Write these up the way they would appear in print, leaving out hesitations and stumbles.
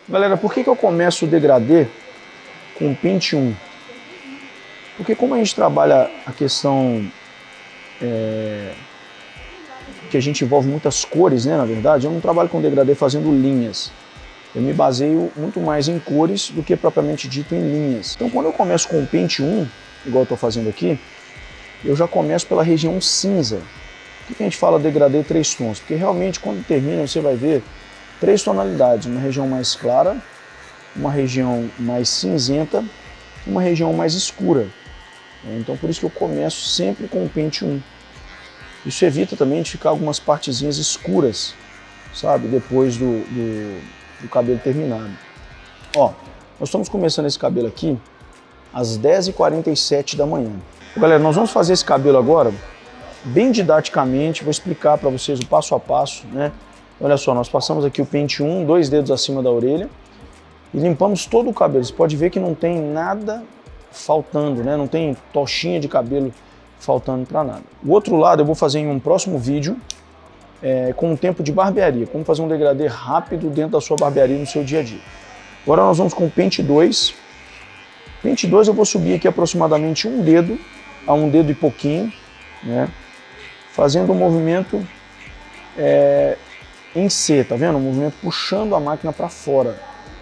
Galera, por que eu começo o degradê com pente 1? Porque como a gente trabalha a questão que a gente envolve muitas cores, né, na verdade, eu não trabalho com degradê fazendo linhas. Eu me baseio muito mais em cores do que propriamente dito em linhas. Então quando eu começo com o pente 1, igual eu estou fazendo aqui, eu já começo pela região cinza. Por que a gente fala degradê 3 tons? Porque realmente quando termina você vai ver 3 tonalidades, uma região mais clara, uma região mais cinzenta e uma região mais escura. Então por isso que eu começo sempre com o pente 1. Isso evita também de ficar algumas partezinhas escuras, sabe, depois do cabelo terminado. Ó, nós estamos começando esse cabelo aqui às 10h47 da manhã. Galera, nós vamos fazer esse cabelo agora bem didaticamente, vou explicar para vocês o passo a passo, né? Olha só, nós passamos aqui o pente 1, 2 dedos acima da orelha e limpamos todo o cabelo. Você pode ver que não tem nada faltando, né? Não tem tochinha de cabelo faltando para nada. O outro lado eu vou fazer em um próximo vídeo com um tempo de barbearia, como fazer um degradê rápido dentro da sua barbearia no seu dia a dia. Agora nós vamos com o pente 2. Pente 2 eu vou subir aqui aproximadamente um dedo a um dedo e pouquinho, né? Fazendo um movimento em C, tá vendo? Um movimento puxando a máquina para fora.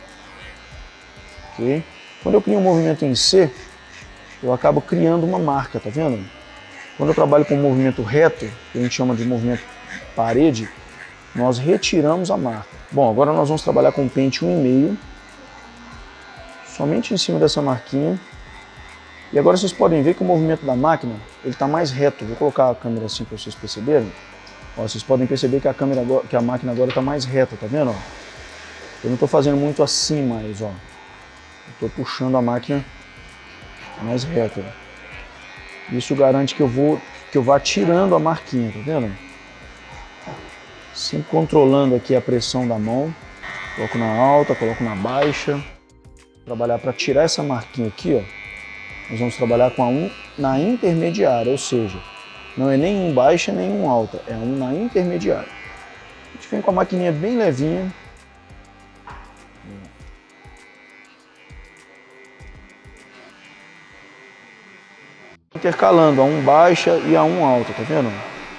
Ok? Quando eu crio um movimento em C, eu acabo criando uma marca, tá vendo? Quando eu trabalho com um movimento reto, que a gente chama de movimento parede, nós retiramos a marca. Bom, agora nós vamos trabalhar com pente 1,5, somente em cima dessa marquinha. E agora vocês podem ver que o movimento da máquina ele está mais reto. Vou colocar a câmera assim para vocês perceberem. Ó, vocês podem perceber que a máquina agora está mais reta, tá vendo? Ó? Eu não estou fazendo muito assim mais, ó. Estou puxando a máquina mais reta. Isso garante que eu vá tirando a marquinha, tá vendo? Sempre controlando aqui a pressão da mão. Coloco na alta, coloco na baixa. Vou trabalhar para tirar essa marquinha aqui, ó. Nós vamos trabalhar com a 1 na intermediária, ou seja, não é nem 1 baixa nem 1 alta, é 1 na intermediária. A gente vem com a maquininha bem levinha. Intercalando a 1 baixa e a 1 alta, tá vendo?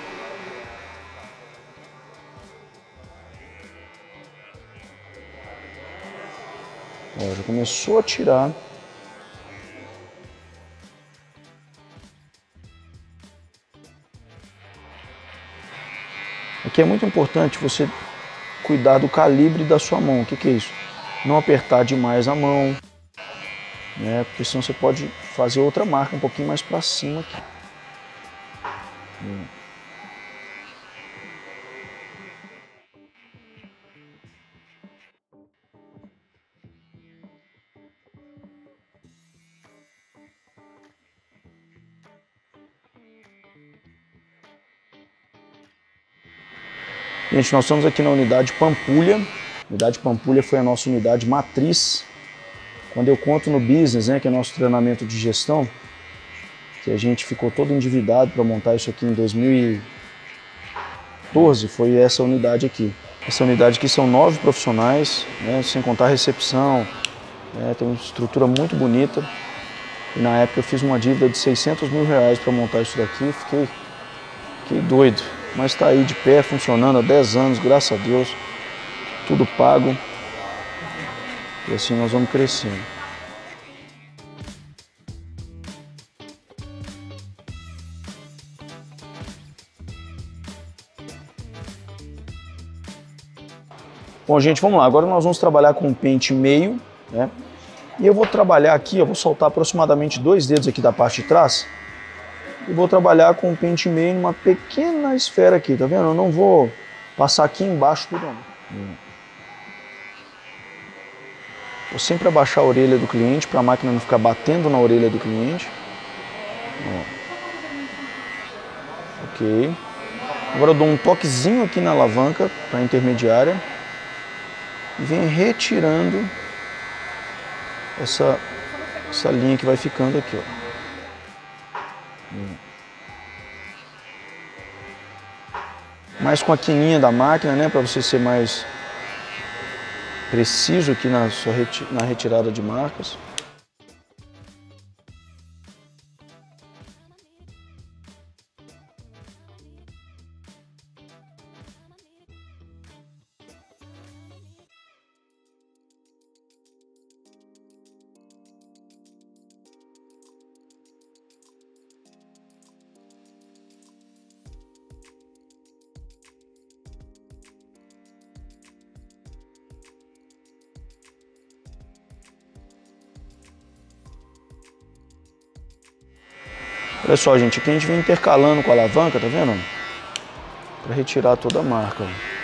Ó, já começou a tirar. Aqui é muito importante você cuidar do calibre da sua mão. O que é isso? Não apertar demais a mão, né? Porque senão você pode fazer outra marca um pouquinho mais para cima aqui. Gente, nós estamos aqui na unidade Pampulha. A unidade Pampulha foi a nossa unidade matriz. Quando eu conto no business, né, que é nosso treinamento de gestão, que a gente ficou todo endividado para montar isso aqui em 2014, foi essa unidade aqui. Essa unidade aqui são 9 profissionais, né, sem contar a recepção, né, tem uma estrutura muito bonita. E na época eu fiz uma dívida de 600 mil reais para montar isso daqui, fiquei doido. Mas está aí de pé, funcionando há 10 anos, graças a Deus, tudo pago. E assim nós vamos crescendo. Bom, gente, vamos lá. Agora nós vamos trabalhar com um pente meio, né? E eu vou trabalhar aqui, eu vou soltar aproximadamente 2 dedos aqui da parte de trás. E vou trabalhar com um pente meio numa pequena esfera aqui, tá vendo? Eu não vou passar aqui embaixo tudo não. Vou sempre abaixar a orelha do cliente para a máquina não ficar batendo na orelha do cliente. Ó. Ok. Agora eu dou um toquezinho aqui na alavanca para a intermediária e venho retirando essa linha que vai ficando aqui, ó. Mais com a quininha da máquina, né, para você ser mais preciso aqui na retirada de marcas. Olha só, gente, aqui a gente vem intercalando com a alavanca, tá vendo? Para retirar toda a marca.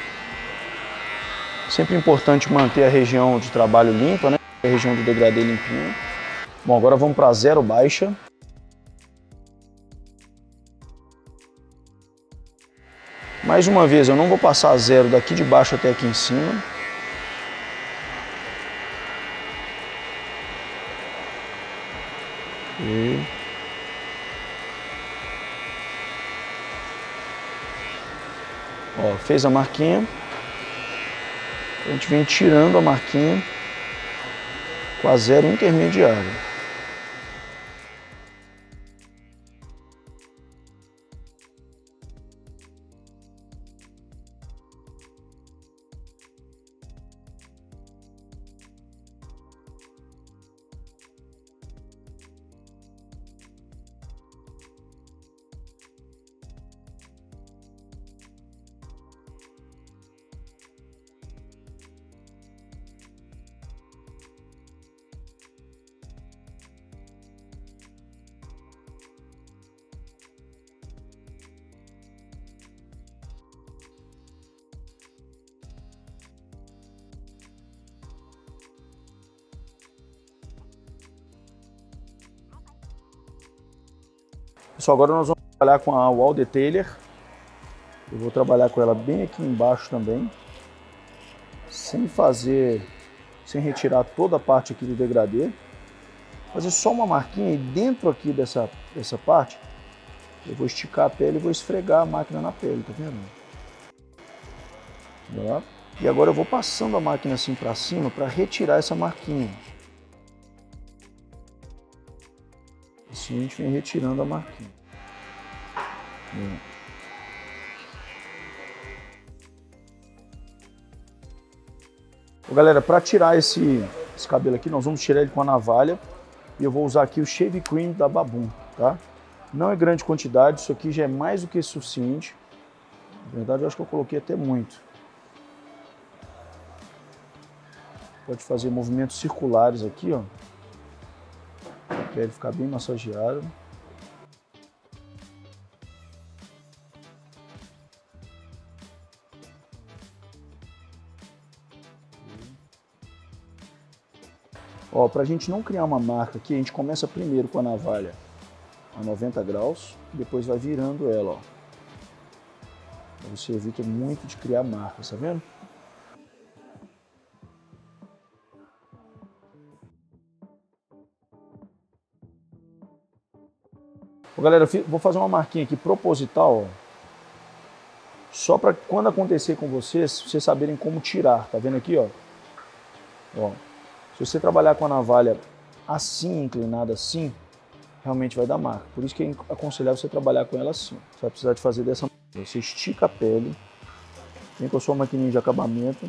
Sempre importante manter a região de trabalho limpa, né? A região do degradê limpinha. Bom, agora vamos para zero baixa. Mais uma vez, eu não vou passar a zero daqui de baixo até aqui em cima. Ó, fez a marquinha, a gente vem tirando a marquinha com a zero intermediária. Pessoal, agora nós vamos trabalhar com a wall detailer. Eu vou trabalhar com ela bem aqui embaixo também, sem retirar toda a parte aqui do degradê. Fazer só uma marquinha e dentro aqui dessa parte, eu vou esticar a pele e vou esfregar a máquina na pele, tá vendo? Ó. E agora eu vou passando a máquina assim para cima para retirar essa marquinha. Assim a gente vem retirando a marquinha. Galera, para tirar esse cabelo aqui, nós vamos tirar ele com a navalha. E eu vou usar aqui o Shave Cream da Babum, tá? Não é grande quantidade, isso aqui já é mais do que suficiente. Na verdade, eu acho que eu coloquei até muito. Pode fazer movimentos circulares aqui, ó. Para a pele ficar bem massageada. Ó, para a gente não criar uma marca aqui, a gente começa primeiro com a navalha a 90 graus, depois vai virando ela, ó. Você evita muito de criar marcas, tá vendo? Ó, galera, vou fazer uma marquinha aqui proposital, ó, só para quando acontecer com vocês saberem como tirar, tá vendo aqui, ó? Ó. Se você trabalhar com a navalha assim, inclinada assim, realmente vai dar marca. Por isso que é aconselhável você trabalhar com ela assim. Você vai precisar de fazer dessa maneira. Você estica a pele, vem com a sua maquininha de acabamento,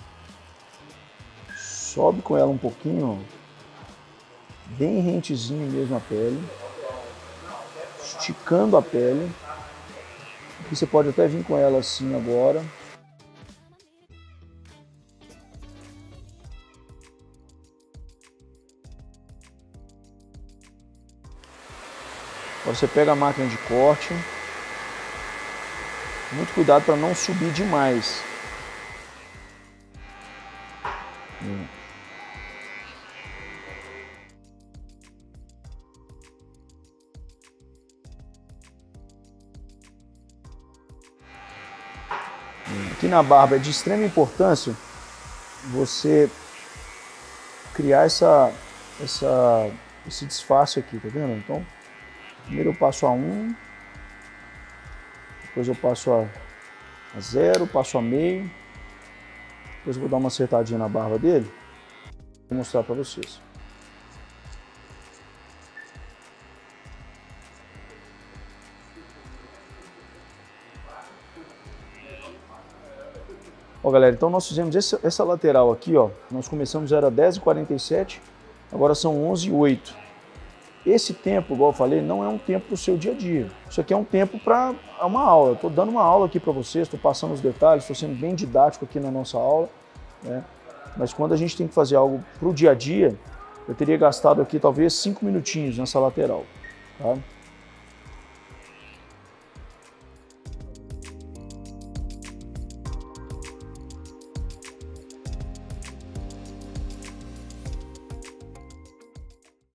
sobe com ela um pouquinho, ó, bem rentezinho mesmo a pele, esticando a pele. Aqui você pode até vir com ela assim agora. Agora você pega a máquina de corte, muito cuidado para não subir demais. Aqui na barba é de extrema importância você criar esse disfarce aqui, tá vendo? Então, primeiro eu passo a 1, depois eu passo a 0, passo a meio, Depois eu vou dar uma acertadinha na barba dele. Vou mostrar para vocês. Ó, galera, então nós fizemos essa lateral aqui, ó. Nós começamos, era 10h47, agora são 11h08. Esse tempo, igual eu falei, não é um tempo para o seu dia a dia. Isso aqui é um tempo para uma aula. Eu estou dando uma aula aqui para vocês, estou passando os detalhes, estou sendo bem didático aqui na nossa aula, né? Mas quando a gente tem que fazer algo para o dia a dia, eu teria gastado aqui talvez 5 minutinhos nessa lateral, tá?